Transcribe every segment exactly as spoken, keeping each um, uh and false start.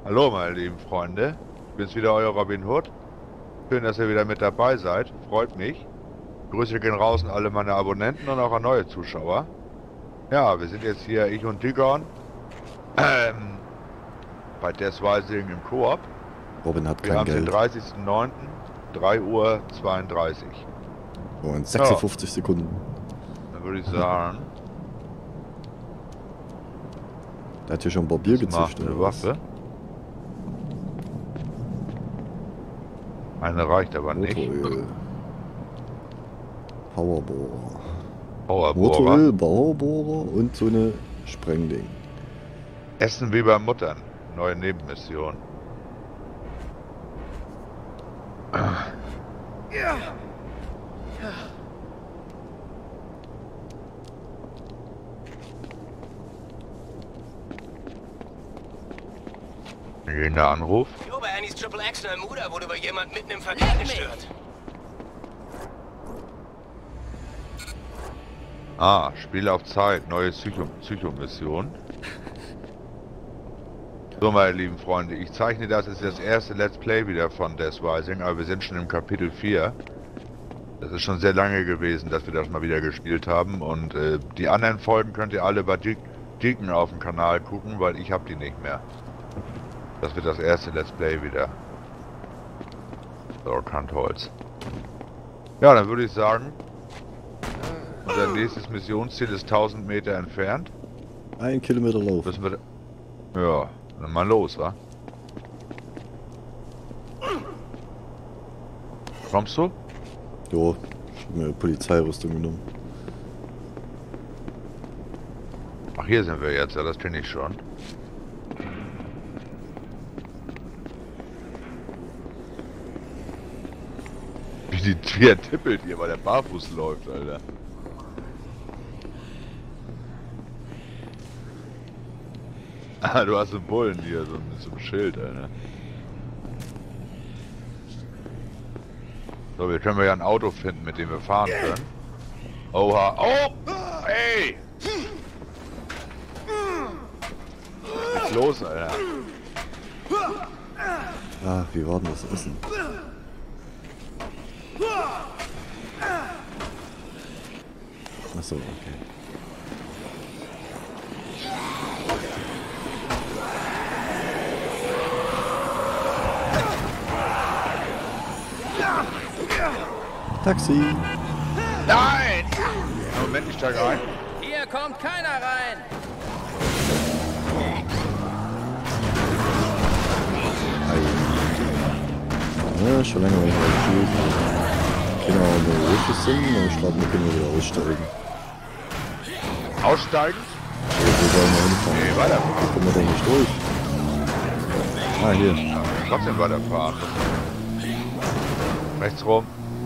Hallo meine lieben Freunde, ich bin's wieder, euer Robin Hood. Schön, dass ihr wieder mit dabei seid, freut mich. Grüße gehen raus an alle meine Abonnenten und auch an neue Zuschauer. Ja, wir sind jetzt hier, ich und Digon, ähm, bei Death Rising im Koop. Robin hat Wir kein haben den Geld. dreißigsten neunten drei Uhr zweiunddreißig. Oh, in Ja, sechsundfünfzig Sekunden. dann würde ich sagen, Der hat hier schon Barbier das macht gezischt. eine oder was? Waffe. Eine reicht aber nicht. Motoröl. Powerbohrer. Powerbohrer. Motoröl, Powerbohrer und so eine Sprengding. Essen wie bei Muttern. Neue Nebenmission. Gehender Anruf. Jo, bei Annies Triple X in Almuda wurde wohl jemand mitten im Verkehr gestört. Ah, Spiel auf Zeit, neue Psycho Psychomission. So, meine lieben Freunde, ich zeichne das, ist das erste Let's Play wieder von Death Rising, aber wir sind schon im Kapitel vier. Das ist schon sehr lange gewesen, dass wir das mal wieder gespielt haben und äh, die anderen Folgen könnt ihr alle bei De Deacon auf dem Kanal gucken, weil ich habe die nicht mehr. Das wird das erste Let's Play wieder. So, Kantholz. Ja, dann würde ich sagen, unser nächstes Missionsziel ist tausend Meter entfernt. Ein Kilometer Lauf. Müssen wir... Ja, dann mal los, wa? Kommst du? Jo, ich hab mir Polizeirüstung genommen. Ach, hier sind wir jetzt, ja, das kenne ich schon. Wie die Tür tippelt hier, weil der barfuß läuft, Alter. Ah, du hast einen Bullen hier, so mit so einem Schild, Alter. So, wir können ja ein Auto finden, mit dem wir fahren können. Oha. Oh! Ey! Was ist los, Alter? Ah, wie war denn das Essen? Achso, okay. Taxi! Nein! Moment, ich steige ein. Hier kommt keiner rein. Ja, schon lange nicht mehr gespielt. Genau, wenn wir wirklich sind, dann starten wir, können wir wieder aussteigen. Aussteigen? So, wo sollen wir hinfahren? Nee, weiter. Kommen wir doch nicht durch. Ah, hier. Ja, trotzdem weiterfahren. Rechts rum.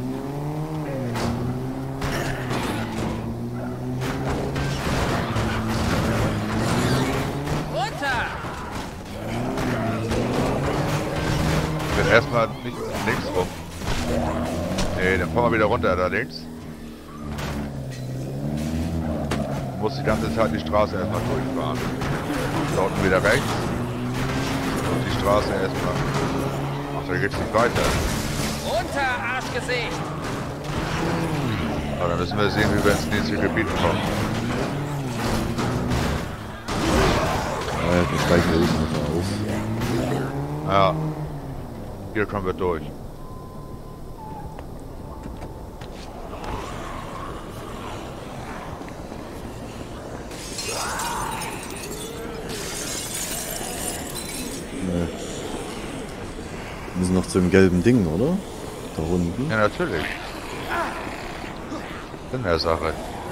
Runter! Ich will erstmal nicht links rum. Nee, dann fahren wir wieder runter da links. Du musst die ganze Zeit die Straße erstmal durchfahren. Da unten wieder rechts. Und die Straße erstmal. Ach, da geht's nicht weiter. Runter, Arschgesicht! Aber dann müssen wir sehen, wie wir ins nächste Gebiet kommen. Ja, dann steigen wir eben noch auf. Ja. Hier kommen wir durch. Nee. Wir müssen noch zu dem gelben Ding, oder? Da unten. Ja, natürlich. In der Sache.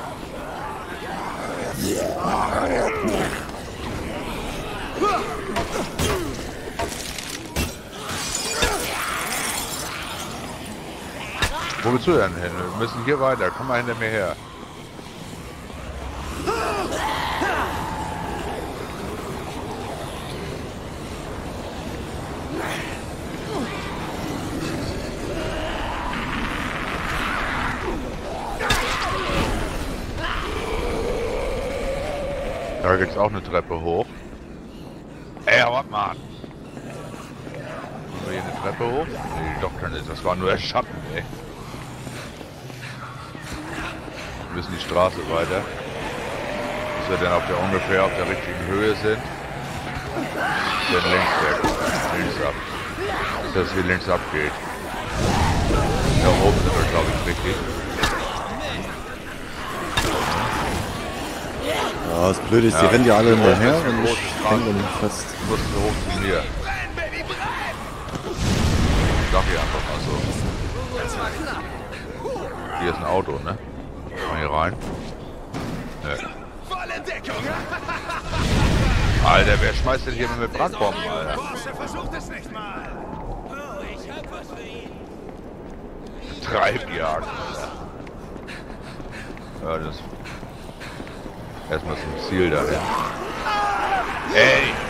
Wo willst du denn hin? Wir müssen hier weiter. Komm mal hinter mir her. Da gibt's auch eine Treppe hoch. Ey, warte mal. wir hier eine Treppe hoch? Nee, doch keine, das war nur der Schatten, ey. Wir müssen die Straße weiter. Bis wir dann auf der ungefähr auf der richtigen Höhe sind. Dann links weg. Links ab. Dass das hier links abgeht. Da oben sind wir, glaube ich, richtig. Ja, das Blöde ist, die Ja, rennen ja alle die hinterher große- und ich große hänge dann fest. Du musst so hoch zu mir. Sag hier einfach mal so. Hier ist ein Auto, ne? Mal hier rein. Ne. Volle Deckung! Alter, wer schmeißt denn hier mit Brandbomben, Alter? Versucht es nicht mal! Oh, ich hab was für ihn! Treibjagd, Alter. Ja, das... Erstmal zum Ziel da. Ey!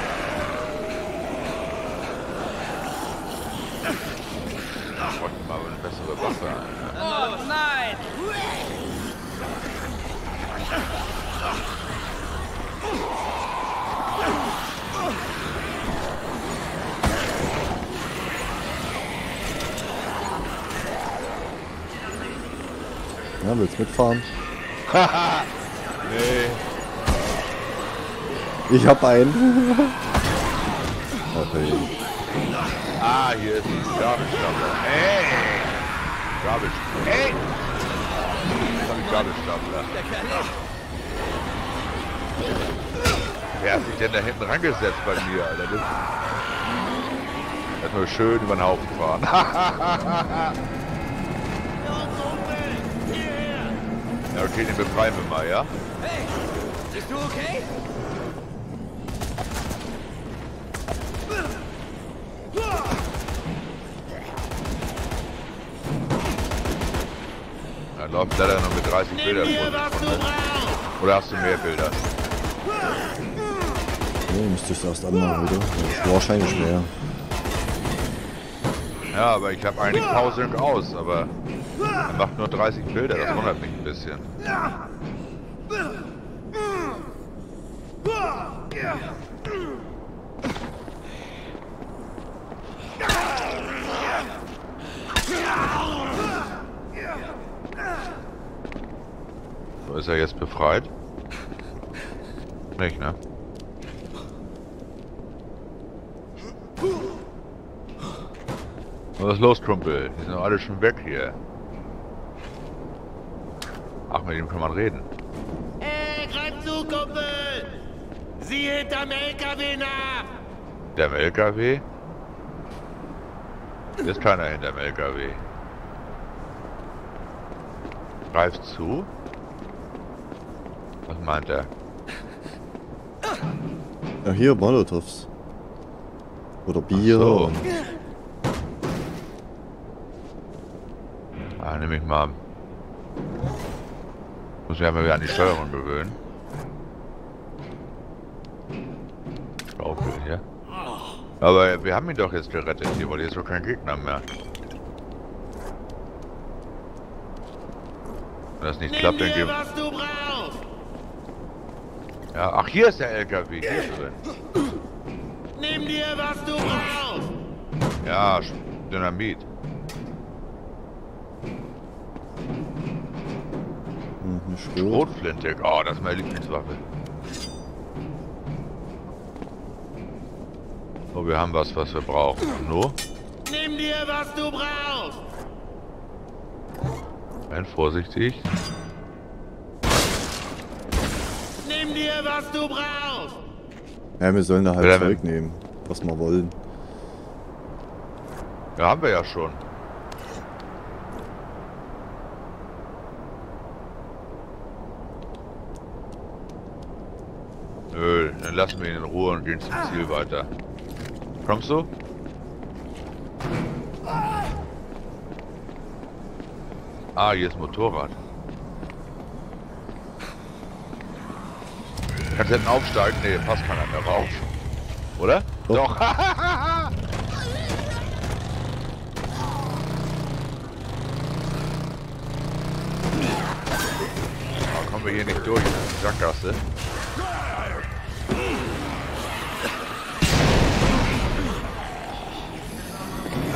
Ich wollte mal eine bessere Waffe, Alter. Oh nein! Ja, willst mitfahren? Haha! Nee. Ich hab einen. Okay. Ah, hier ist ein Gabelstapler. Ey! Gabel... Ey! Das ist ein Gabelstapler. Wer hat sich denn da hinten rangesetzt bei mir, Alter? Das Erstmal schön über den Haufen fahren. Ja, okay, den befreien wir mal, ja? Hey! Bist du okay? Er läuft leider noch mit dreißig Bildern vor sich. Oder hast du mehr Bilder? Nee, müsste ich es erst anmachen wieder. Das ist wahrscheinlich schwer. Ja, aber ich habe eigentlich Pause aus, aber er macht nur dreißig Bilder, das wundert mich ein bisschen. So, ist er jetzt befreit? Nicht, ne? Was ist los, Kumpel? Die sind doch alle schon weg hier. Ach, mit ihm kann man reden. Ey, greif zu, Kumpel! Sieh hinterm L K W nach! Hinterm L K W? Ist keiner hinterm L K W. Greift zu? Was meint er? Ja, hier Molotovs. Oder Bier. Ach so. Und Ah, nehme ich mal. Muss mich ja mal wieder an die Steuerung gewöhnen. Schaufel hier. Aber wir haben ihn doch jetzt gerettet hier, weil hier ist doch kein Gegner mehr. Wenn das nicht Nimm klappt, dann dir, geben. was du brauchst! Ja, ach, hier ist der L K W, hier drin. Nimm dir, was du brauchst! Ja, Dynamit. hm, eine Schrot. Schrotflinte. Oh, das ist meine Lieblingswaffe. Oh, wir haben was, was wir brauchen. No? Nimm dir, was du brauchst! Nein, vorsichtig. Nimm dir, was du brauchst! Ja, wir sollen da halt Ja, Zeug nehmen, was wir wollen. Ja, haben wir ja schon. Nö, dann lassen wir ihn in Ruhe und gehen zum Ziel weiter. Kommst du? Ah, hier ist Motorrad. Kannst du hinten aufsteigen? Nee, passt keiner mehr rauf. Oder? Doch. Doch. Oh, kommen wir hier nicht durch in die Sackgasse.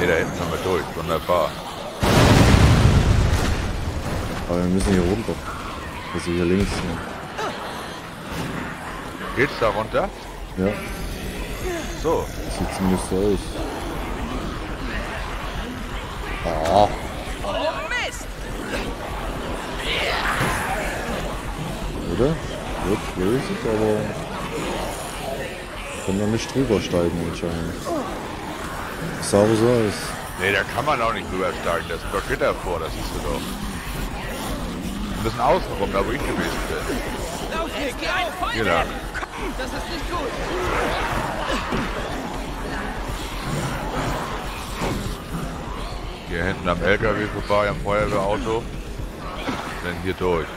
Ne, da hinten sind wir durch. Wunderbar. Aber wir müssen hier runter. Also hier links. Ja. Geht's da runter? Ja. So. Sieht zumindest so aus. Ah. Oh, Mist! Oder? Wird böse, aber kann man nicht drüber steigen anscheinend. Sah aber so aus. Ne, da kann man auch nicht rübersteigen. Da ist doch Gitter vor, das siehst du doch. Wir müssen außen rum, da wo ich gewesen bin. Lauf nicht, geh ein Feuer! Hier lang. Das ist nicht gut. Hier hinten am L K W vorbei, am Feuerwehrauto. Dann hier durch.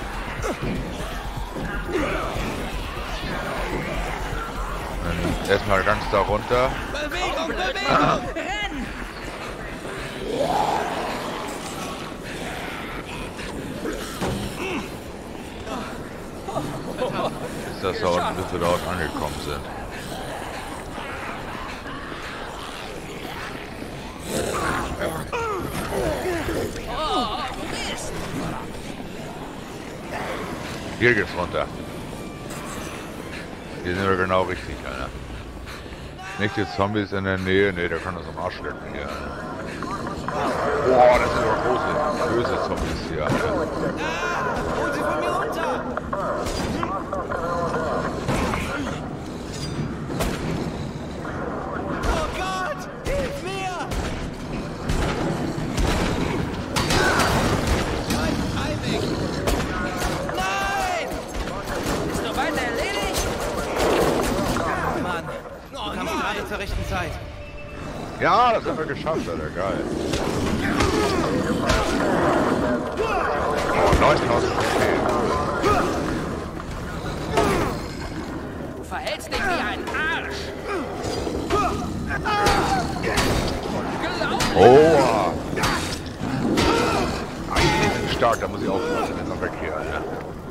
Dann erstmal ganz da runter. Bewegung, Bewegung! Renn! Ist das da unten, bis wir dort angekommen sind. Hier geht's runter. Hier sind wir genau richtig, Alter. Nicht die Zombies in der Nähe, ne, der kann uns am Arsch lecken hier. Boah, das sind doch große, böse Zombies hier, Alter. Hol sie von mir runter! Oh Gott! Hilf mir! Nein, Heimweg! Nein! Ist noch weiter erledigt? Mann, du kamst gerade zur rechten Zeit. Ja, das haben wir geschafft, Alter, geil. Oh, neuntausend P P. Du verhältst dich wie ein Arsch! Oh! Eigentlich stark, da muss ich aufpassen, wenn noch weg hier, Alter.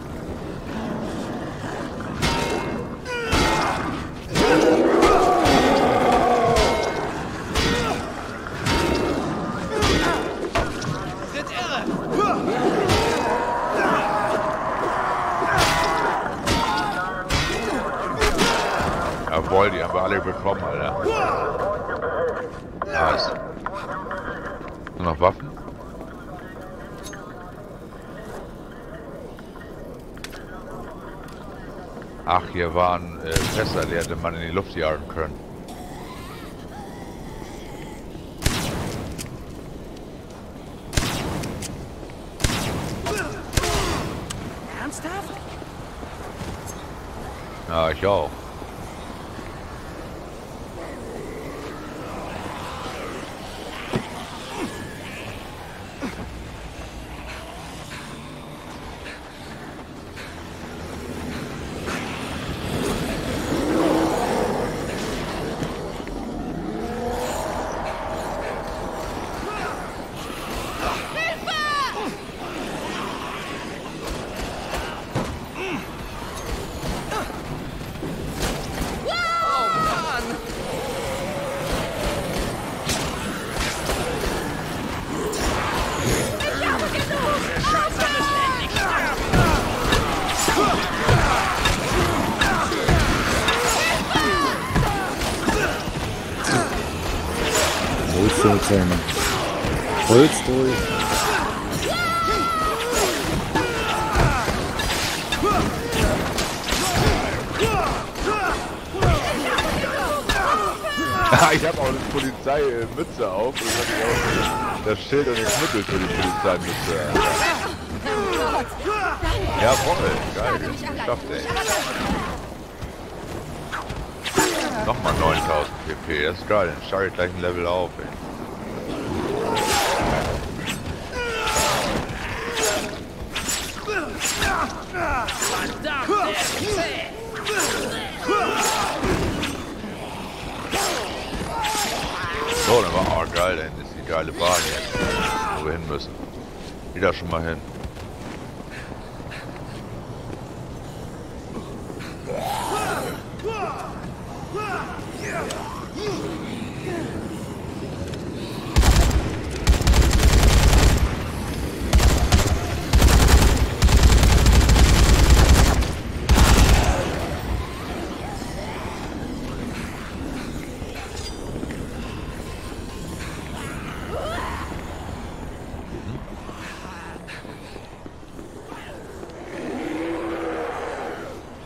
Sind irre! Jawohl, die haben wir alle bekommen, Alter. Nice. Nur noch Waffen? Ach, hier waren äh, Fässer, die hätte man in die Luft jagen können. Ernsthaft? Ja, ich auch. Holzzähne. Holz durch. Ich habe auch eine Polizeimütze auf. Das, hab ich auch, das Schild und das Mittel für die Polizeimütze. Ja, Jawohl, geil. Geschafft, ey. Nochmal neuntausend P P, das ist geil. Dann steige ich gleich ein Level auf, ey. So, dann war auch geil, dann ist die geile Bahn jetzt, wo wir hin müssen. Wieder schon mal hin.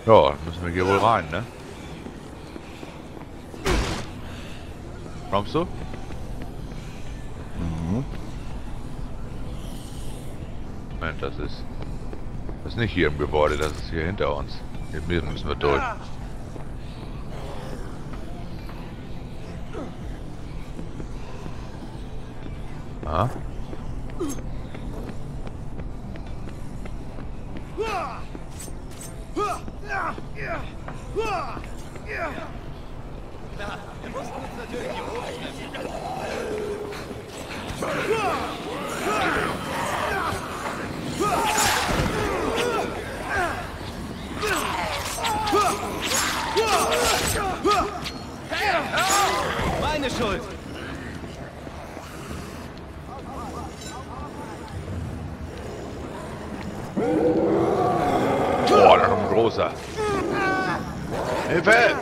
Ja, müssen wir hier wohl rein, ne? Kommst du? Mhm. Moment, das ist... Das ist nicht hier im Gebäude, das ist hier hinter uns. Hier müssen wir durch. Ah. Meine Schuld! Boah, da kommt ein großer. Hilfe!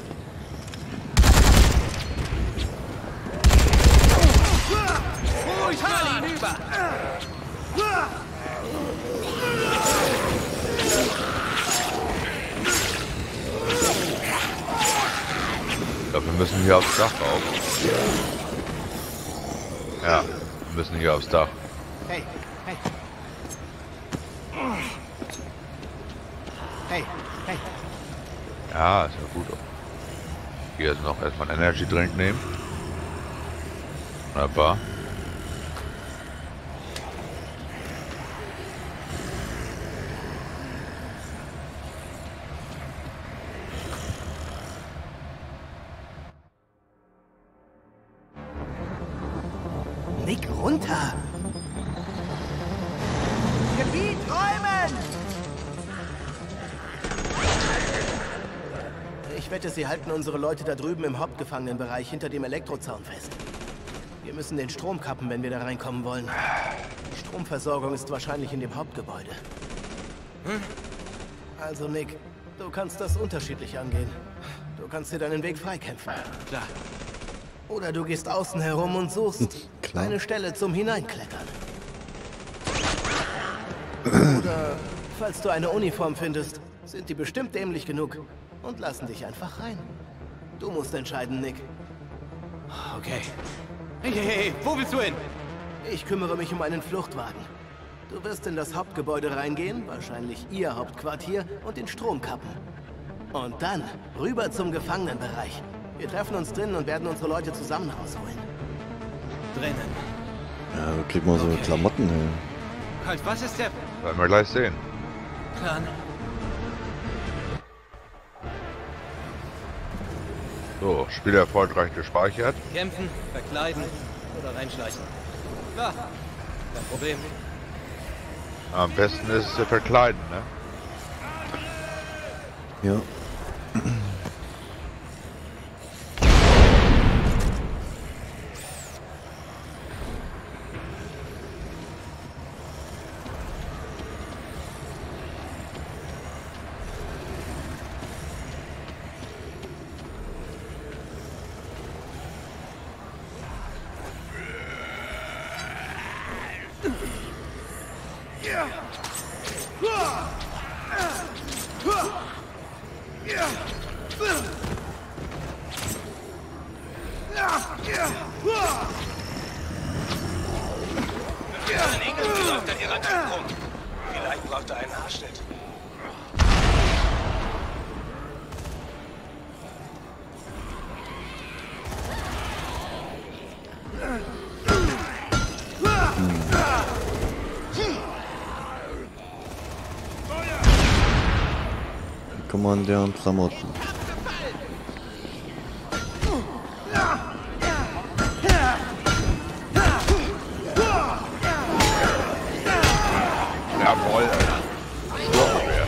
Ruhig mal hinüber! Ich glaube, wir müssen hier aufs Dach rauf. Ja, wir müssen hier aufs Dach. Hey, hey. Hey, hey. Ja, ist ja gut. Hier ist noch erstmal einen Energy Drink nehmen. Wunderbar. Nick, runter! Gebiet räumen! Ich wette, sie halten unsere Leute da drüben im Hauptgefangenenbereich hinter dem Elektrozaun fest. Wir müssen den Strom kappen, wenn wir da reinkommen wollen. Die Stromversorgung ist wahrscheinlich in dem Hauptgebäude. Hm? Also, Nick, du kannst das unterschiedlich angehen. Du kannst dir deinen Weg freikämpfen. Klar. Oder du gehst außen herum und suchst Klar. eine Stelle zum Hineinklettern. Oder, falls du eine Uniform findest, sind die bestimmt dämlich genug und lassen dich einfach rein. Du musst entscheiden, Nick. Okay. Hey, hey, hey, wo willst du hin? Ich kümmere mich um einen Fluchtwagen. Du wirst in das Hauptgebäude reingehen, wahrscheinlich ihr Hauptquartier, und den Strom kappen. Und dann rüber zum Gefangenenbereich. Wir treffen uns drinnen und werden unsere Leute zusammen rausholen. Drinnen. Ja, da kriegt man so Okay. Klamotten her. Halt, was ist der Werden wir gleich sehen. Plan? So, Spiel erfolgreich gespeichert. Kämpfen, verkleiden oder reinschleichen. Klar, kein Problem. Am besten ist es zu verkleiden, ne? Ja. Ein Engel läuft an ihrer Tag rum. Vielleicht braucht er einen Haarschnitt. Kommandant Klamotten. Jawohl. Sturmgewehr.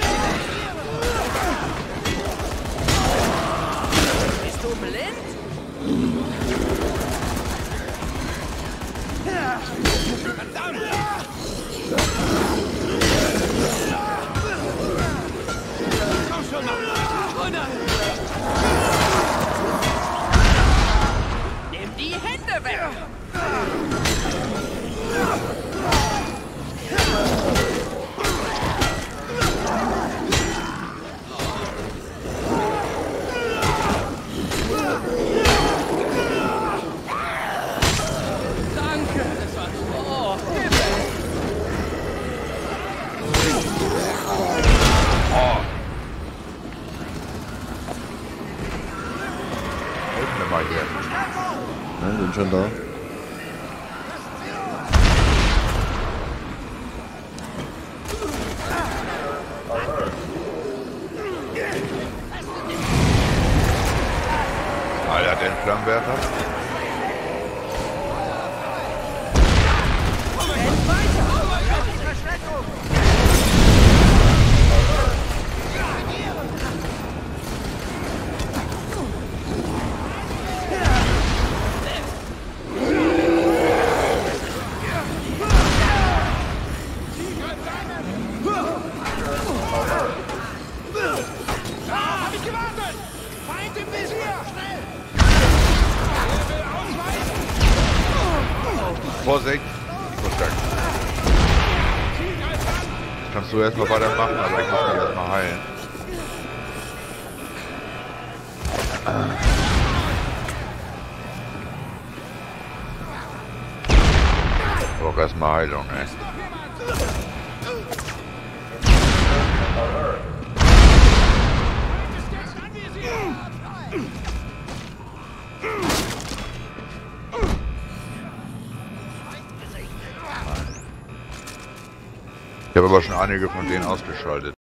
Bist du blind? Komm schon mal! Runter! Nimm die Hände weg! mal hier. Ja, sind schon da. Alter, den Flammenwerfer. Vorsicht! Verstärkt. Kannst du erstmal weitermachen, aber ich muss mich erstmal heilen. Ich brauche erstmal Heilung, ey. Ich habe aber schon einige von denen ausgeschaltet.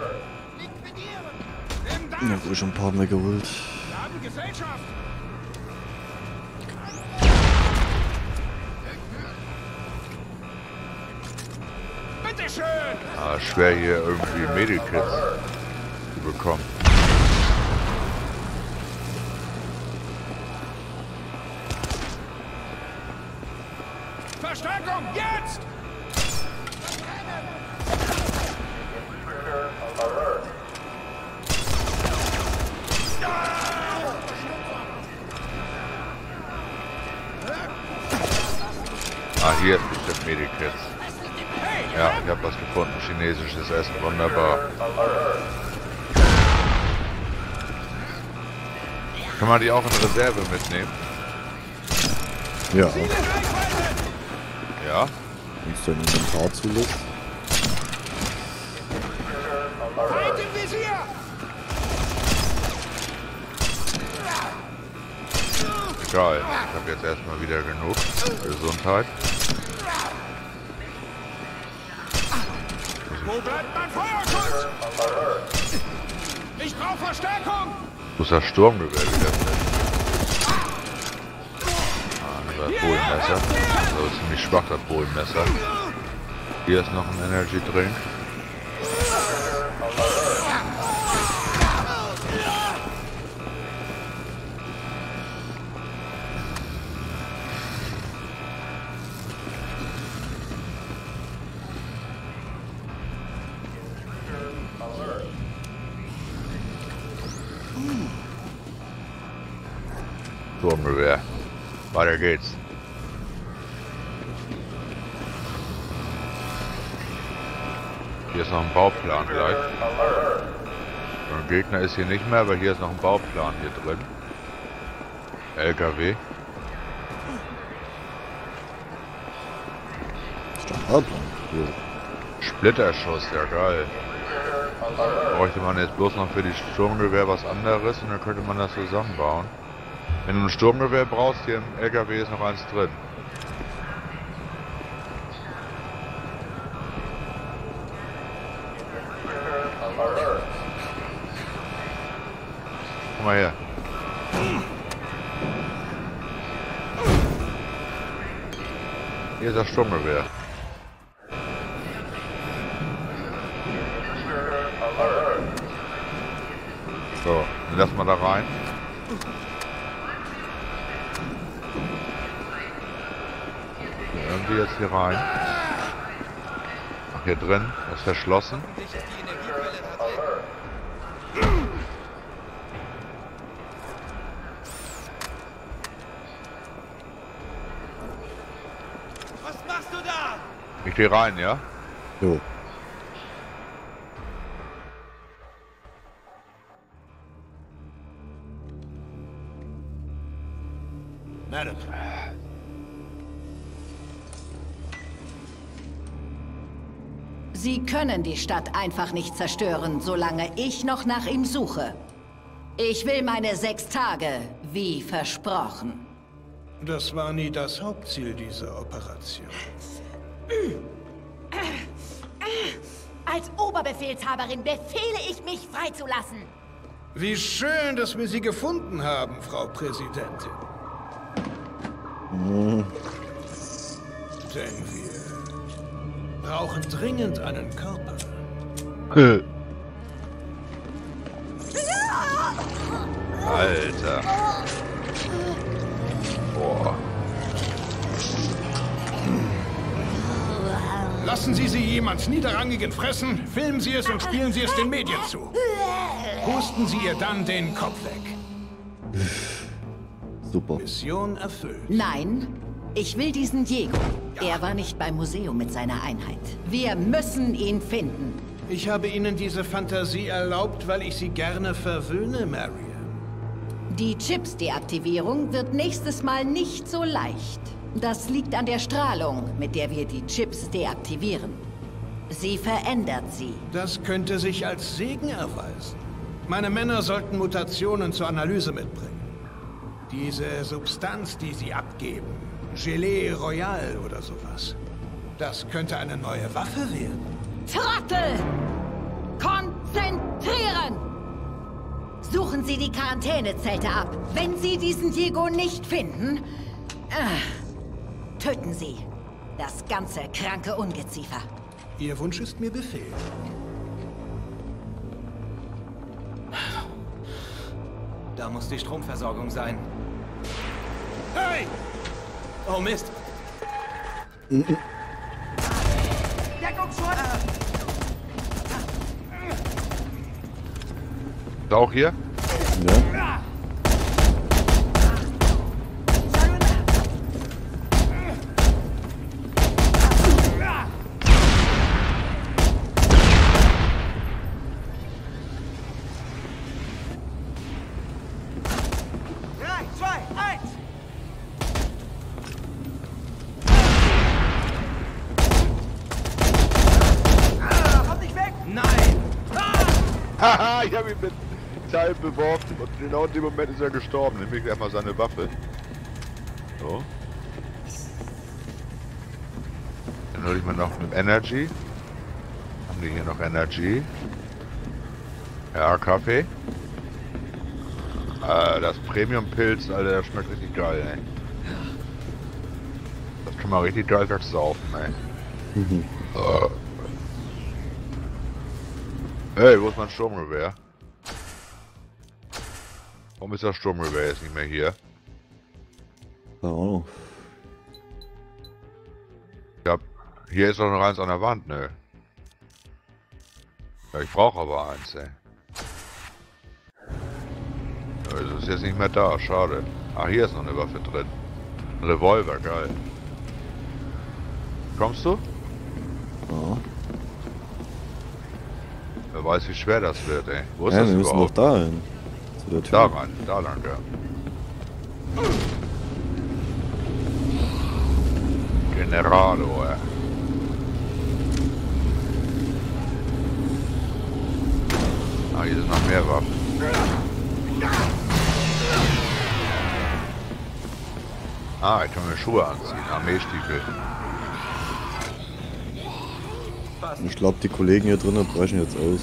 Ja, wurde schon ein paar mehr geholt. Ah, schwer hier irgendwie Medikits zu bekommen. Verstärkung, jetzt! Ah, hier ist bestimmt Medikits. Ja, ich habe was gefunden. Chinesisches Essen, wunderbar. Kann man die auch in Reserve mitnehmen? Ja. Ja. Wenn es dein Inventar zulässt. Feind im Visier! Egal, ich habe jetzt erstmal wieder genug Gesundheit. Wo bleibt mein Feuerschutz? Ich brauche Verstärkung! Wo ist das Sturmgewehr wieder drin? Ah, das Polenmesser. Also ist ziemlich schwach, das Polenmesser. Hier ist noch ein Energy Drink. Sturmgewehr. Weiter geht's. Hier ist noch ein Bauplan gleich. Ein Gegner ist hier nicht mehr, aber hier ist noch ein Bauplan hier drin. L K W. Standardplan. Cool. Splitterschuss, ja geil. Bräuchte man jetzt bloß noch für die Sturmgewehr was anderes und dann könnte man das zusammenbauen. Wenn du ein Sturmgewehr brauchst, hier im L K W ist noch eins drin. Komm mal her. Hier ist das Sturmgewehr. So, dann lass mal da rein. Irgendwie jetzt hier rein. Ach, hier drin, das ist verschlossen. Was machst du da? Ich geh rein, ja? Jo. Madam. Sie können die Stadt einfach nicht zerstören, solange ich noch nach ihm suche. Ich will meine sechs Tage, wie versprochen. Das war nie das Hauptziel dieser Operation. Als Oberbefehlshaberin befehle ich mich freizulassen. Wie schön, dass wir Sie gefunden haben, Frau Präsidentin. Hm. Denn wir brauchen dringend einen Körper. Alter. Boah. Lassen Sie sie jemand Niederrangigen fressen, filmen Sie es und spielen Sie es den Medien zu. Husten Sie ihr dann den Kopf weg. Super. Mission erfüllt. Nein, ich will diesen Diego. Er war nicht beim Museum mit seiner Einheit. Wir müssen ihn finden. Ich habe Ihnen diese Fantasie erlaubt, weil ich Sie gerne verwöhne, Marion. Die Chips-Deaktivierung wird nächstes Mal nicht so leicht. Das liegt an der Strahlung, mit der wir die Chips deaktivieren. Sie verändert sie. Das könnte sich als Segen erweisen. Meine Männer sollten Mutationen zur Analyse mitbringen. Diese Substanz, die sie abgeben, Gelee Royal oder sowas, das könnte eine neue Waffe werden. Trottel! Konzentrieren! Suchen Sie die Quarantänezelte ab. Wenn Sie diesen Diego nicht finden, äh, töten Sie das ganze kranke Ungeziefer. Ihr Wunsch ist mir Befehl. Da muss die Stromversorgung sein. Hey! Oh Mist! Ist auch hier? Ja. Haha, ich habe ihn mit Teil beworfen und genau in dem Moment ist er gestorben. Nehme ich erstmal seine Waffe. So. Dann hole ich mal noch mit Energy. Haben die hier noch Energy? Ja, Kaffee. Äh, das Premium-Pilz, Alter, das schmeckt richtig geil, ey. Das kann man richtig geil wegsaufen, ey. Mhm. Uh. Hey, wo ist mein Sturmgewehr? Warum ist das Sturmgewehr jetzt nicht mehr hier? Keine Ahnung. Ja, hier ist doch noch eins an der Wand, ne? Ja, ich brauche aber eins, ey. Ja, das ist jetzt nicht mehr da, schade. Ah, hier ist noch eine Waffe drin. Ein Revolver, geil. Kommst du? Ja. Wer weiß, wie schwer das wird, ey. Wo ist Ja, das wir müssen doch überhaupt? da hin. Zu der Tür. Da rein, da lang, ja. Generalo, ey. Ah, hier sind noch mehr Waffen. Ah, ich kann mir Schuhe anziehen, Armeestiefel. Ich glaube, die Kollegen hier drinnen brechen jetzt aus.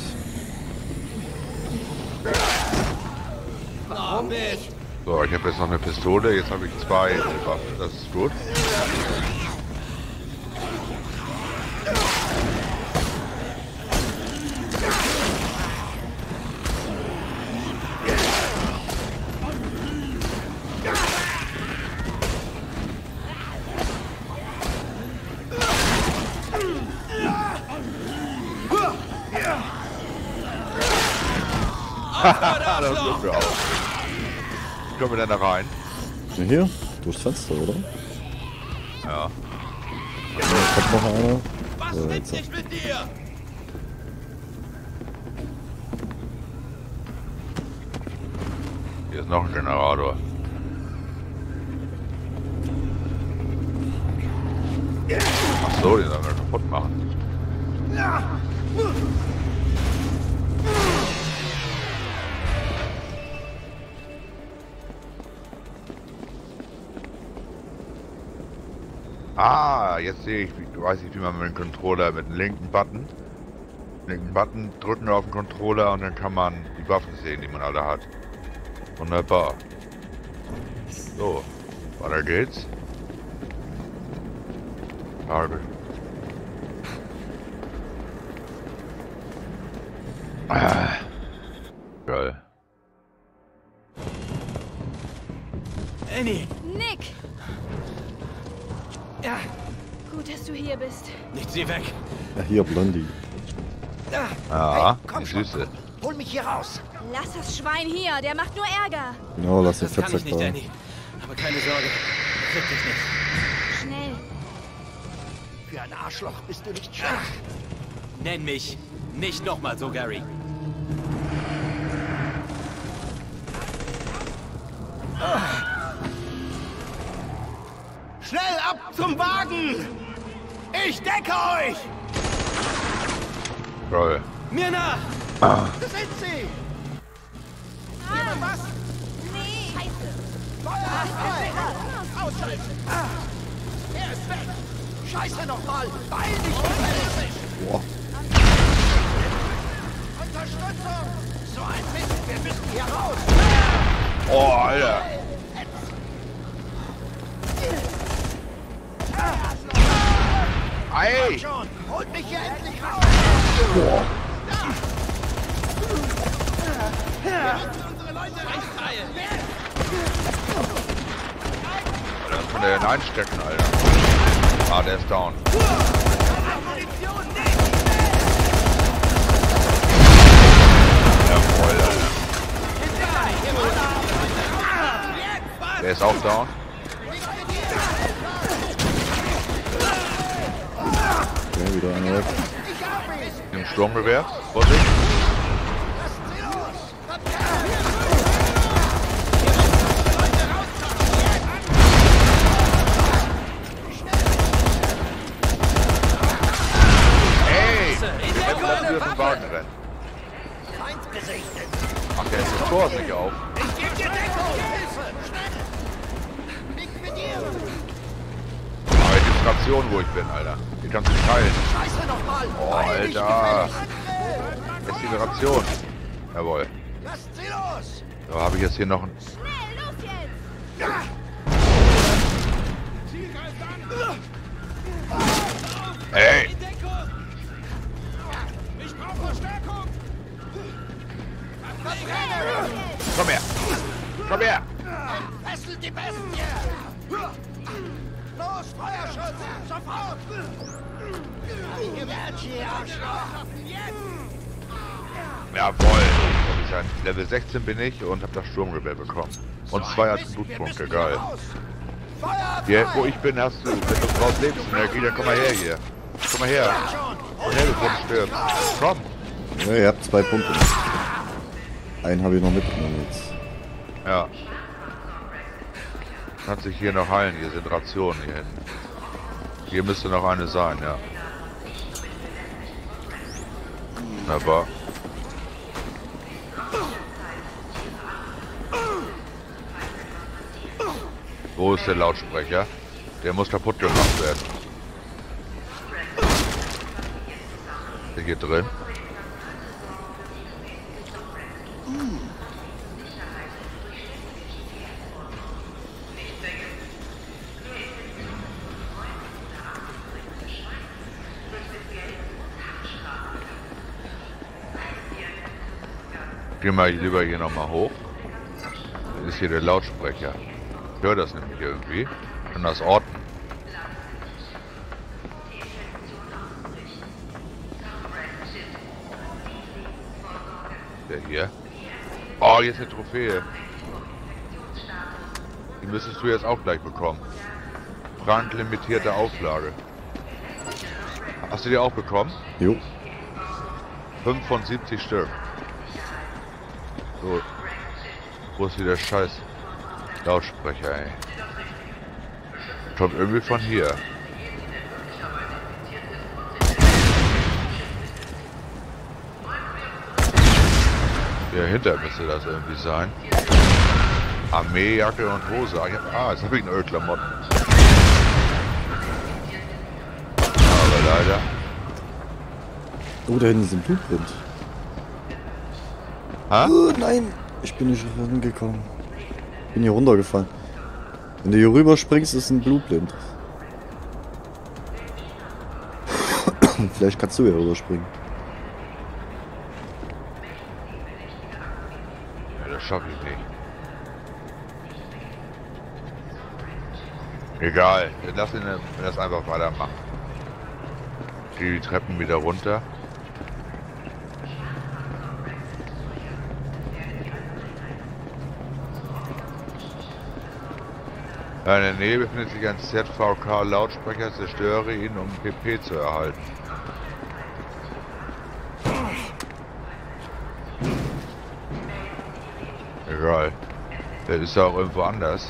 Warum nicht? So, ich habe jetzt noch eine Pistole, jetzt habe ich zwei Waffen, das ist gut. Haha, das tut mir auch. Wie kommen wir denn da rein? Ja, hier? Durchs Fenster, oder? Ja. Da kommt noch einer. Was So, stimmt jetzt. nicht mit dir? Hier ist noch ein Generator. Ach so, den sollen wir kaputt machen. Ah, jetzt sehe ich, wie, weiß ich, wie man mit dem Controller, mit dem linken Button, linken Button drücken auf den Controller und dann kann man die Waffen sehen, die man alle hat. Wunderbar. So, weiter geht's. Frage. Ah, geil. Annie! Nick! Ja, Gut, dass du hier bist. nicht sie weg. Ja, hier, Blondie. Ja, die Süße. Hol mich hier raus. Lass das Schwein hier, der macht nur Ärger. Genau, lass den Das kann ich Fettsack nicht, da. Annie. Aber keine Sorge, er kriegt dich nicht. Schnell. Für ein Arschloch bist du nicht schlecht. Nenn mich nicht nochmal so, Gary. Schnell ab zum Wagen! Ich decke euch! Geil. Mir nach! Da sind sie! Ah. Was? Nee. Scheiße. Feuer frei! Ausschalten! Er ist weg! Scheiße nochmal! Beeil dich, du Boah. Unterstützung! So ein Mist! Wir müssen hier raus! Oh, Alter. Ey! Schon! Holt mich hier endlich raus! Boah. Wir müssen unsere Leute rechtreihen! Das kann der denn einstecken, Alter. Ah, der ist down. Munition nicht! Jawohl, Alter. Der ist auch down. Ja, wieder einer weg. Im Sturmgewehr. Vorsicht. Ey! Wir hätten das für den Wagen rennen. Feind gesichtet! Ach, der ist das Tor nicht auf. Ich geb dir Deckung! Hilfe! Schnell! Nicht mit dir! Aber die Station, wo ich bin, Alter. Die kannst du teilen. Scheiße nochmal! Oh, Beeil dich, Alter. gefälligst! Jetzt die Ration. Jawohl. Lasst sie los! So, habe ich jetzt hier noch ein... Schnell, los jetzt. Ey! Ich brauche Verstärkung! Komm her! Komm her! Fesselt die Bestie! Los, Feuerschutz! Sofort! Ihr werdet hier, Arschloch! Jawohl! Hab ich ein Level sechzehn bin ich und hab das Sturmgewehr bekommen. Und zwei Attributpunkte, geil. Hier, wo ich bin, hast du, wenn du draus lebst, Energie, dann komm mal her hier. Komm mal her. Komm her, bevor du stirbst. Komm! Ja, ihr habt zwei Punkte. Einen habe ich noch mitgenommen jetzt. Ja. Kann sich hier noch heilen, hier sind Rationen hier hinten. Hier müsste noch eine sein, ja. Wunderbar. Wo ist der Lautsprecher? Der muss kaputt gemacht werden. Ist der hier drin? Gehen wir lieber hier nochmal hoch. Das ist hier der Lautsprecher. Ich höre das nämlich irgendwie. Ich kann das orten. Der hier. Oh, hier ist eine Trophäe. Die müsstest du jetzt auch gleich bekommen. Brandlimitierte Auflage. Hast du die auch bekommen? Jo. fünf von siebzig Stück. So. Wo ist wieder scheiß Lautsprecher, ey? Kommt irgendwie von hier. Hier hinter müsste das irgendwie sein. Armeejacke und Hose. Ah, jetzt habe ich einen Ölklamotten. leider. Oh, da hinten ist ein Blueprint. Ha? Oh, nein! Ich bin nicht rangekommen. Bin hier runtergefallen. Wenn du hier rüber springst, ist ein Blueprint. Vielleicht kannst du ja rüberspringen. Ja, das schaffe ich nicht. Egal, wir lassen ihn das einfach weitermachen. Geh die Treppen wieder runter. Ja, in der Nähe befindet sich ein Z V K-Lautsprecher, zerstöre ihn, um P P zu erhalten. Egal. Der ist ja auch irgendwo anders.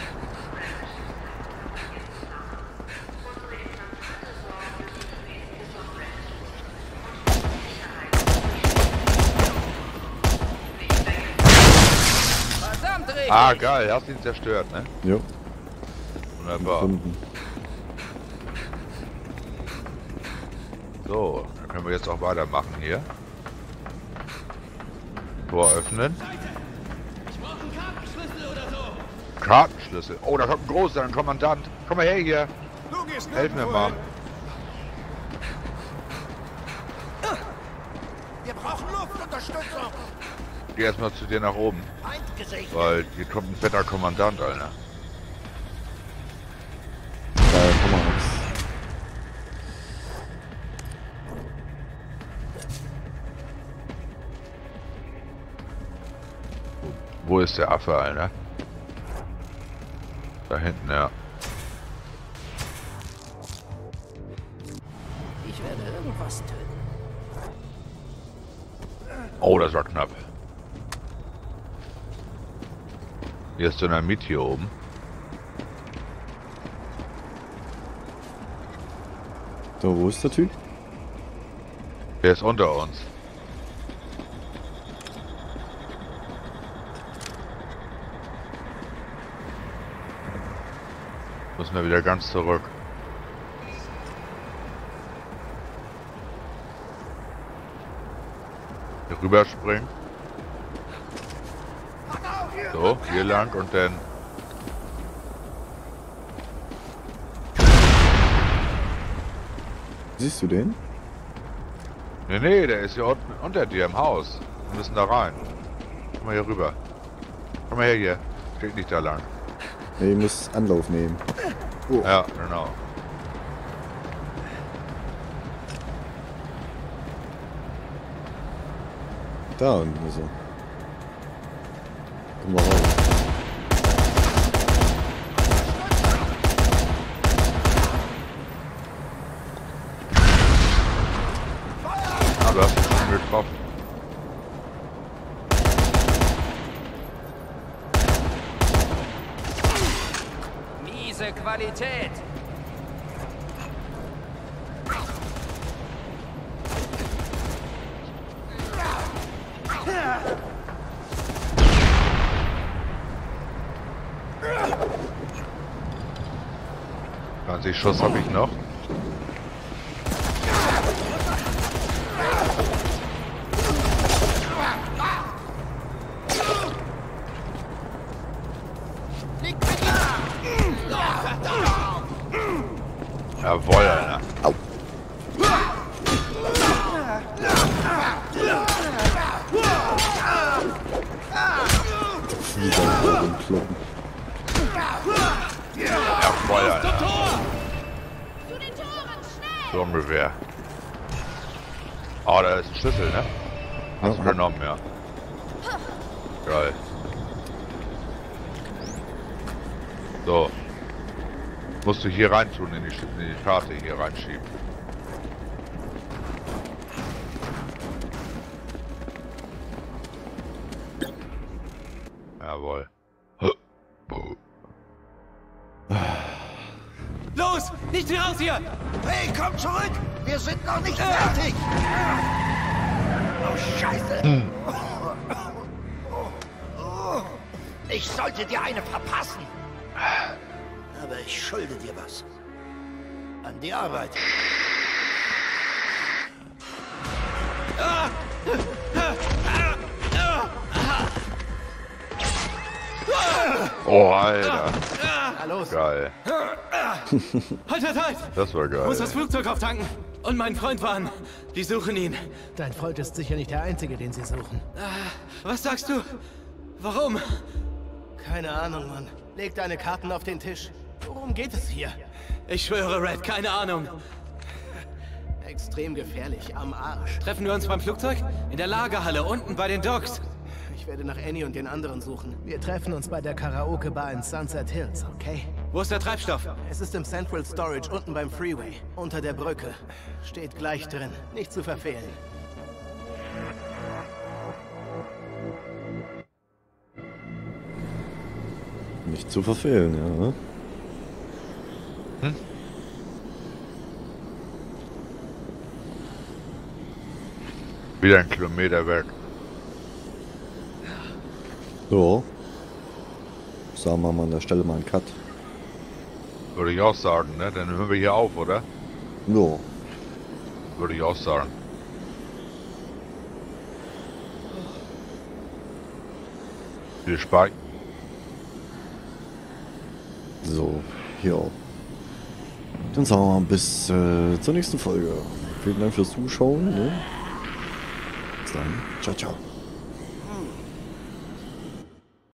Ah, geil, hast ihn zerstört, ne? Ja. Wunderbar. So, dann können wir jetzt auch weitermachen hier. Tor öffnen. Ich brauche einen Kartenschlüssel oder so. Kartenschlüssel. Oh, da kommt ein großer, ein Kommandant. Komm mal her hier. Du gehst Helf mir nirgendwo mal. hin. Wir brauchen Luftunterstützung. Geh erstmal zu dir nach oben. Feindgesicht. Weil hier kommt ein fetter Kommandant, Alter. Da kann man nichts. Wo ist der Affe, Alter? Da hinten, ja. Ich werde irgendwas töten. Oh, das war knapp. Hier ist Dynamit hier oben. So, wo ist der Typ? Der ist unter uns. Müssen wir wieder ganz zurück. Hier rüberspringen. So, hier lang und dann... Siehst du den? Nee, nee, der ist hier unten unter dir im Haus. Wir müssen da rein. Komm mal hier rüber. Komm mal her hier. Steht nicht da lang. Nee, ich muss Anlauf nehmen. Oh. Ja, genau. Da unten ist er. Komm mal raus. Ah, du hast ihn schon getroffen. Miese Qualität. zwanzig Schuss habe ich noch. Jawohl, Alter. Au. Wieder rumkloppen. Jawohl, Alter. Zu den Toren, schnell! Sturmgewehr. Oh, da ist ein Schlüssel, ne? Hast du Ja. genommen, ja. Geil. So. Musst du hier rein tun, in die, Sch- in die Karte hier reinschieben. Jawohl. Los, nicht wie raus hier! Hey, komm zurück! Wir sind noch nicht fertig! Oh, Scheiße! Ich sollte dir eine verpassen! Aber ich schulde dir was. An die Arbeit. Oh, Alter. Na los. Geil. Halt, halt, halt! Das war geil. Muss das Flugzeug auftanken. Und mein Freund warnen. Die suchen ihn. Dein Freund ist sicher nicht der Einzige, den sie suchen. Was sagst du? Warum? Keine Ahnung, Mann. Leg deine Karten auf den Tisch. Worum geht es hier? Ich schwöre, Red, keine Ahnung. Extrem gefährlich, am Arsch. Treffen wir uns beim Flugzeug? In der Lagerhalle, unten bei den Docks. Ich werde nach Annie und den anderen suchen. Wir treffen uns bei der Karaoke-Bar in Sunset Hills, okay? Wo ist der Treibstoff? Es ist im Central Storage, unten beim Freeway. Unter der Brücke. Steht gleich drin. Nicht zu verfehlen. Nicht zu verfehlen, ja. Hm? Wieder ein Kilometer weg. So. Sagen wir mal an der Stelle mal einen Cut. Würde ich auch sagen, ne? Dann hören wir hier auf, oder? Ja. Würde ich auch sagen. Viel Spaß. So, hier auch. Dann sagen wir mal bis äh, zur nächsten Folge. Vielen Dank fürs Zuschauen. Ne? Bis dann. Ciao, ciao.